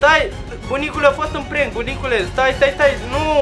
Stai, bunicule a fost un prank, bunicule, stai, nu!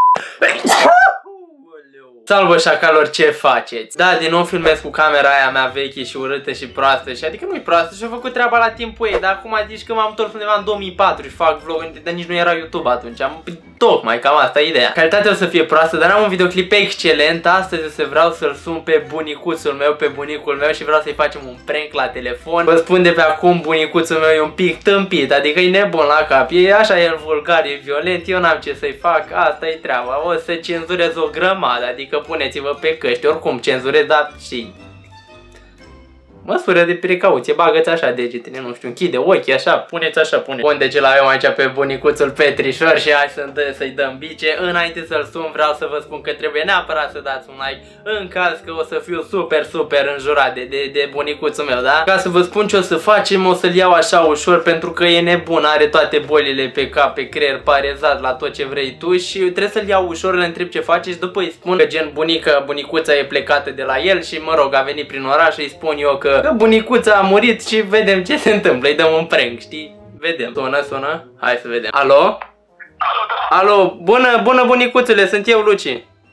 Salvă șacalor, ce faceți? Da, din nou filmez cu camera aia mea veche și urâtă și proastă și adică nu-i proastă și-a făcut treaba la timpul ei, dar acum zici că m-am întors undeva în 2004 și fac vlog, dar nici nu era YouTube atunci, tocmai, cam asta e ideea. Calitatea o să fie proastă, dar am un videoclip excelent, astăzi o să vreau să-l sun pe bunicuțul meu, pe bunicul meu și vreau să-i facem un prank la telefon. Vă spun de pe acum, bunicuțul meu e un pic tâmpit, adică e nebun la cap, e așa, el vulgar, e violent, eu n-am ce să-i fac, asta e treaba, o să cenzurez o grămadă, adică puneți-vă pe căști, oricum cenzurez, dar și măsură de precauție, bagă-ți așa degetele, nu știu, închide ochii, așa, puneți așa, puneți. Bun, deci l-avem aici pe bunicuțul Petrișor și hai să-i dăm bice. Înainte să-l sun, vreau să vă spun că trebuie neapărat să dați un like în caz că o să fiu super înjurat de bunicuțul meu, da? Ca să vă spun ce o să facem, o să-l iau așa ușor pentru că e nebun, are toate bolile pe cap, pe creier, parezat la tot ce vrei tu și trebuie să-l iau ușor, îl întreb ce face și după îi spun că gen bunicuța e plecată de la el și mă rog, a venit prin oraș și îi spun eu că bunicuța a murit și vedem ce se întâmplă, îi dăm un prank, știi? Vedem. Sună? Hai să vedem. Alo? Alo, da. Alo, bună bunicuțule, sunt eu, Luci.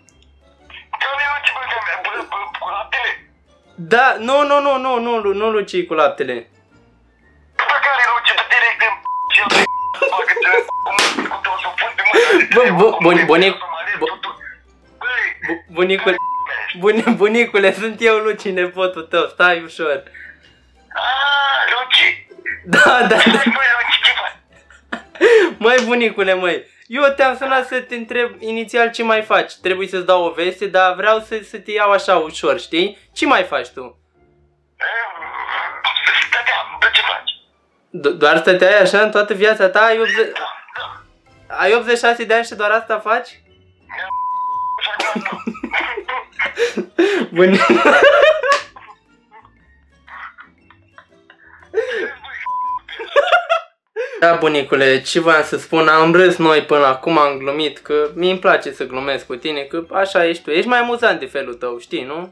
Cu laptele? Da, nu Luci cu laptele. Pe care Luci, de direct în ce bunicule, sunt eu, Luci, nepotul tău, stai ușor. Luci? Da. Măi, Luci, ce faci? Măi, bunicule, măi, eu te-am sunat să te întreb inițial ce mai faci. Trebuie să-ți dau o veste, dar vreau să te iau așa ușor, știi? Ce mai faci tu? Stăteam, de ce faci? Doar stăteai așa în toată viața ta? Ai 86 de ani și doar asta faci? Da, bunicule, ce voiam să spun, am râs noi până acum, am glumit, că mie îmi place să glumesc cu tine, că așa ești tu, ești mai amuzant de felul tău, știi, nu?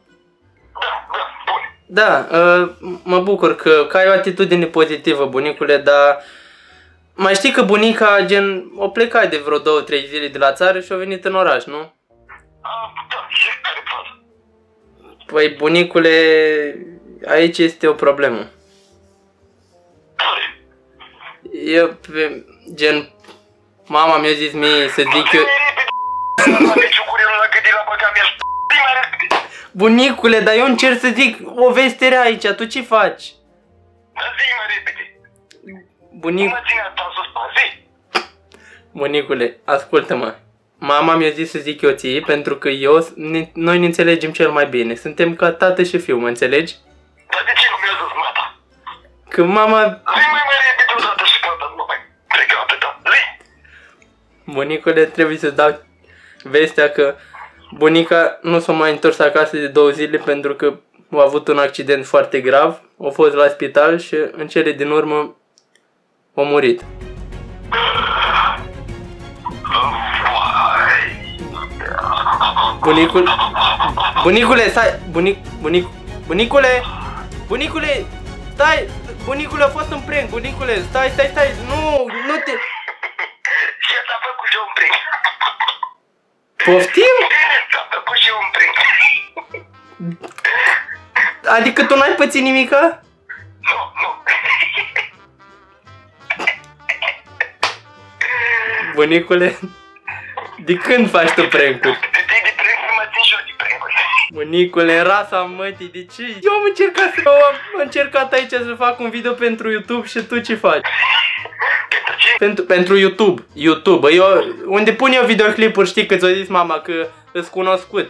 Da, mă bucur că ai o atitudine pozitivă, bunicule, dar mai știi că bunica, gen, o plecat de vreo 2-3 zile de la țară și a venit în oraș, nu? Da, și care față? Păi, bunicule, aici este o problemă. Eu, gen, mama mi-a zis mie să zic eu... Bunicule, dar eu încerc să zic o veste rea aici, tu ce faci? Zi-mă repede. Bunicule, ascultă-mă. Mama mi-a zis să zic eu ție pentru că noi ne înțelegem cel mai bine. Suntem ca tată și fiu, mă înțelegi? Dar de ce nu mi-a zis mata? Că mama... Zi mai repede odată și poate nu mai plecă atâta. Zi! Bunicule, trebuie să dau vestea că bunica nu s-a mai întors acasă de 2 zile pentru că a avut un accident foarte grav. A fost la spital și în cele din urmă a murit. Bunicule, stai! Bunicule! Stai! Bunicule, a fost un prank, bunicule! Stai! Nu te... Și a făcut și un prank. Poftim? S-a făcut și un prank. Adică tu n-ai pățit nimica? Nu. Bunicule, de când faci tu prank-uri? De prank mă țin și eu de prank-uri. Bunicule, rasa mătii, de ce? Eu am încercat aici să fac un video pentru YouTube și tu ce faci? Pentru ce? Pentru YouTube. Unde pun eu videoclipuri, știi că ți-a zis mama că îs cunoscut.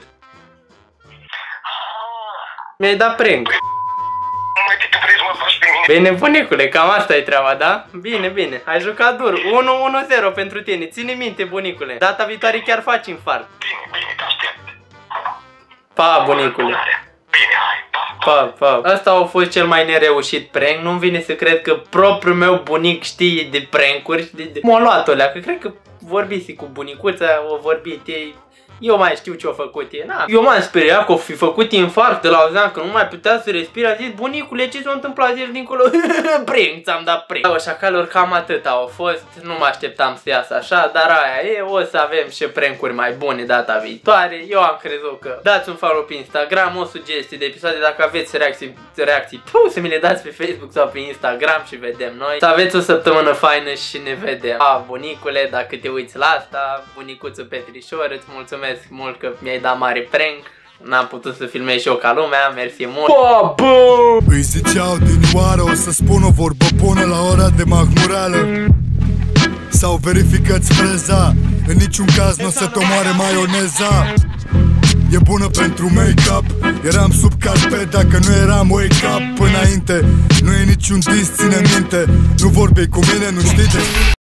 Mi-ai dat prank. Măi, tu vrei să mă faci pe mine? Bine, bunicule, cam asta e treaba, da? Bine, ai jucat dur. 1-1-0 pentru tine, ține minte, bunicule. Data viitoare chiar faci infart. Bine, te aștept. Pa, bunicule. Bine, hai, pa. Asta a fost cel mai nereușit prank. Nu-mi vine să cred că propriul meu bunic știe de prank-uri. M-a luat-o leacă, cred că vorbisi cu bunicuța, o vorbit ei. Eu mai știu ce-o făcut e, na. Eu m-am speriat că o fi făcut infarct, de la auzeam că nu mai putea să respire. A zis, bunicule, ce s-a întâmplat ieri dincolo? Pring, ți-am dat pring. Șacalor, cam atât au fost. Nu mă așteptam să iasă așa, dar aia e. O să avem și prank-uri mai bune data viitoare. Eu am crezut că dați un follow pe Instagram, o sugestie de episoade dacă aveți reacții să mi le dați pe Facebook sau pe Instagram și vedem noi. Să aveți o săptămână faină și ne vedem. Bunicule, dacă te uiți la asta, bunicuțul Petrișor, îți mulțumesc mult că mi-ai dat mare prank. N-am putut să filmez și eu ca lumea, mersi mult. Îi ziceau din oară, o să spun o vorbă bună la ora de mahmurală. Sau verifică-ți freza, în niciun caz n-o să te omoare maioneza. E bună pentru make-up, eram sub carpet dacă nu eram wake-up. Înainte, nu e niciun dis, ține minte, nu vorbeai cu mine, nu știi de